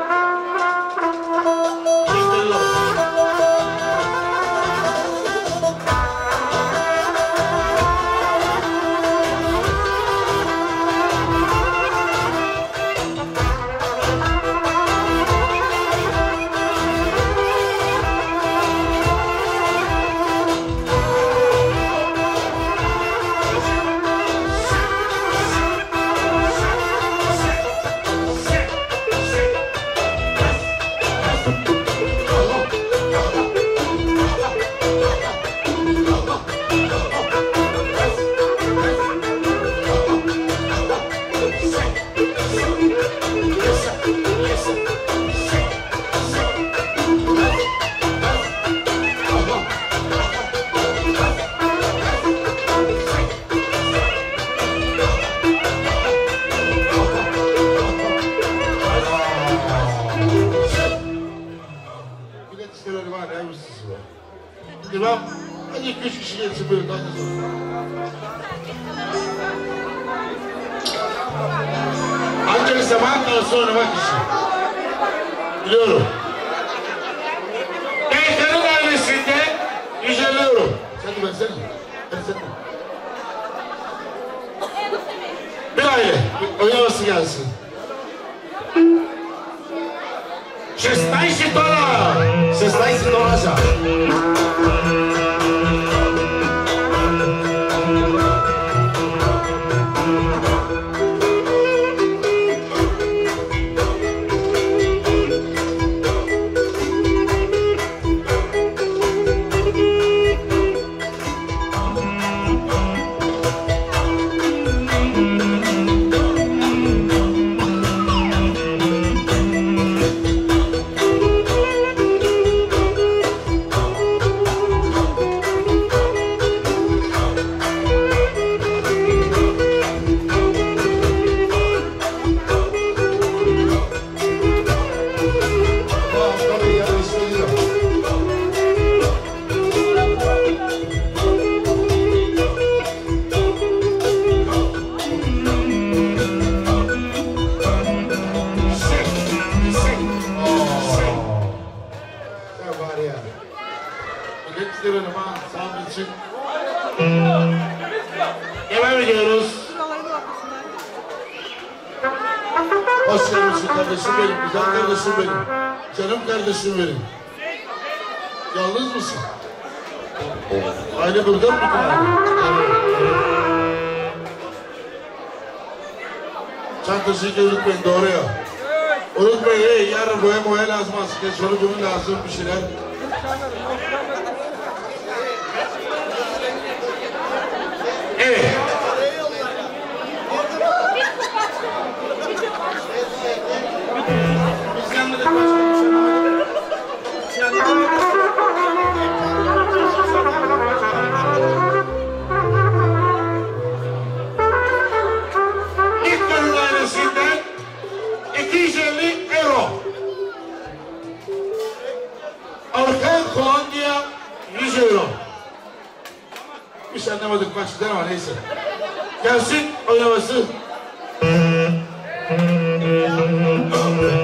Devam. Hadi 2-3 kişi gelsin böyle daha sonra. Ancak zamanla sonra bak işi. Biliyorum. Beykan'ın ailesinde 150 euro. Sen de versene. Versene. Bir aile. Oynaması gelsin. 16 dolar. 16 dolar já. Devam ediyoruz. Hoş geldin kardeşim benim, güzel kardeşim benim. Canım kardeşim benim. Yalnız mısın? Aile burada mı? Çantasıyla unutmayın, doğru ya. Unutmayın, yarın boya lazım aslında. Şöyle bunun lazım bir şeyler. Evet. İlk bölüm ailesinden 250 euro. Arka Kolombiya 100 euro. Hiç anlamadık başlıklar ama neyse. Gelsin oynaması.